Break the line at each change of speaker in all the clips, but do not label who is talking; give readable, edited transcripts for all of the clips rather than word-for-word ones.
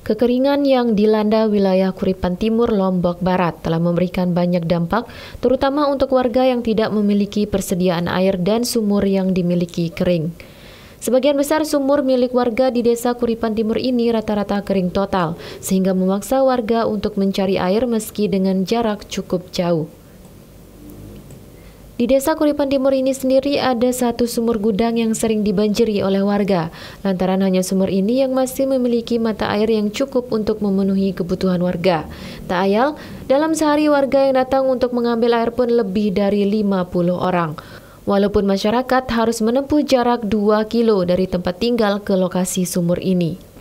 Kekeringan yang dilanda wilayah Kuripan Timur, Lombok Barat telah memberikan banyak dampak, terutama untuk warga yang tidak memiliki persediaan air dan sumur yang dimiliki kering. Sebagian besar sumur milik warga di desa Kuripan Timur ini rata-rata kering total, sehingga memaksa warga untuk mencari air meski dengan jarak cukup jauh. Di desa Kuripan Timur ini sendiri ada satu sumur gudang yang sering dibanjiri oleh warga, lantaran hanya sumur ini yang masih memiliki mata air yang cukup untuk memenuhi kebutuhan warga. Tak ayal, dalam sehari warga yang datang untuk mengambil air pun lebih dari 50 orang. Walaupun masyarakat harus menempuh jarak 2 kilo dari tempat tinggal ke lokasi sumur ini.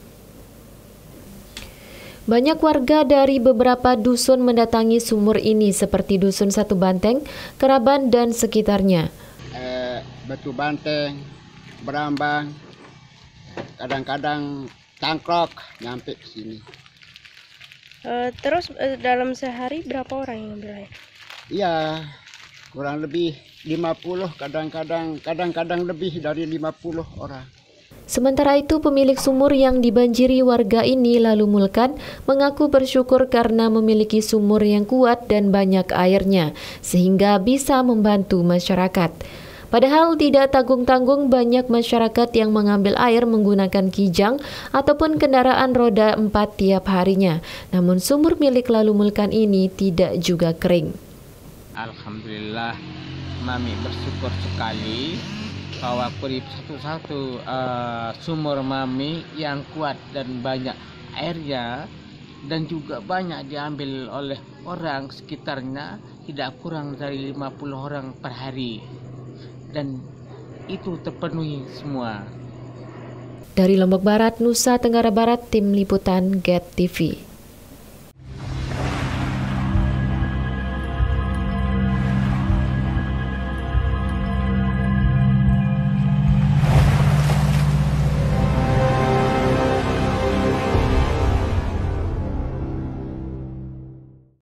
Banyak warga dari beberapa dusun mendatangi sumur ini seperti Dusun Satu Banteng, Keraban, dan sekitarnya.
Batu Banteng, Berambang, kadang-kadang Cangkrok nyampe ke sini.
Terus dalam sehari berapa orang yang ambil air?
Iya, kurang lebih 50, kadang-kadang lebih dari 50 orang.
Sementara itu, pemilik sumur yang dibanjiri warga ini lalu Mulkan mengaku bersyukur karena memiliki sumur yang kuat dan banyak airnya, sehingga bisa membantu masyarakat. Padahal tidak tanggung-tanggung banyak masyarakat yang mengambil air menggunakan kijang ataupun kendaraan roda 4 tiap harinya. Namun sumur milik lalu Mulkan ini tidak juga kering.
Alhamdulillah, Mami bersyukur sekali bahwa satu-satu sumur Mami yang kuat dan banyak airnya, dan juga banyak diambil oleh orang sekitarnya, tidak kurang dari 50 orang per hari, dan itu terpenuhi semua.
Dari Lombok Barat, Nusa Tenggara Barat, Tim Liputan GET TV.